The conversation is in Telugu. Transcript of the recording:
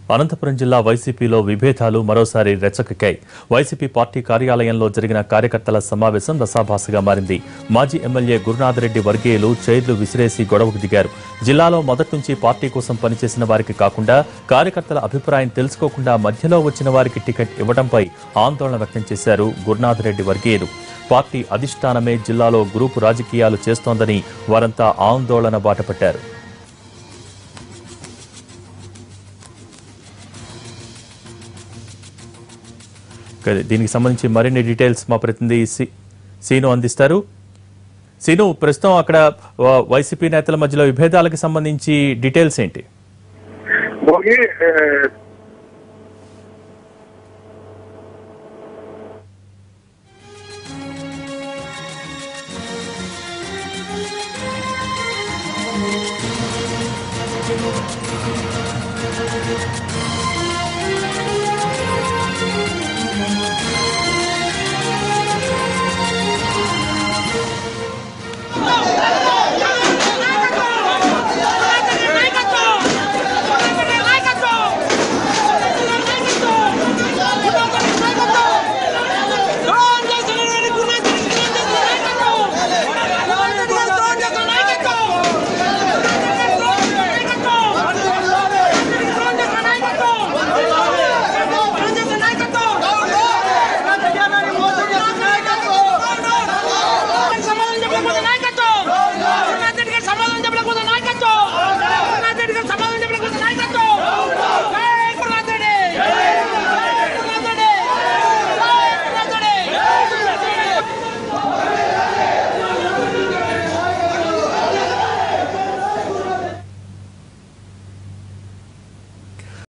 అనంతపురం జిల్లా వైసీపీలో విభేదాలు మరోసారి రెచ్చకెక్కాయి. వైసీపీ పార్టీ కార్యాలయంలో జరిగిన కార్యకర్తల సమావేశం రసాభాసగా మారింది. మాజీ ఎమ్మెల్యే గురునాథ్ రెడ్డి వర్గీయులు చైర్లు విసిరేసి గొడవకు దిగారు. జిల్లాలో మొదటి నుంచి పార్టీ కోసం పనిచేసిన వారికి కాకుండా కార్యకర్తల అభిప్రాయం తెలుసుకోకుండా మధ్యలో వచ్చిన వారికి టికెట్ ఇవ్వడంపై ఆందోళన వ్యక్తం చేశారు గురునాథ్ రెడ్డి వర్గీయులు. పార్టీ అధిష్టానమే జిల్లాలో గ్రూపు రాజకీయాలు చేస్తోందని వారంతా ఆందోళన బాటపట్టారు. దీనికి సంబంధించి మరిన్ని డీటెయిల్స్ మా ప్రతినిధి సీను అందిస్తారు. సీను, ప్రస్తుతం అక్కడ వైసీపీ నేతల మధ్యలో విభేదాలకు సంబంధించి డీటెయిల్స్ ఏంటి?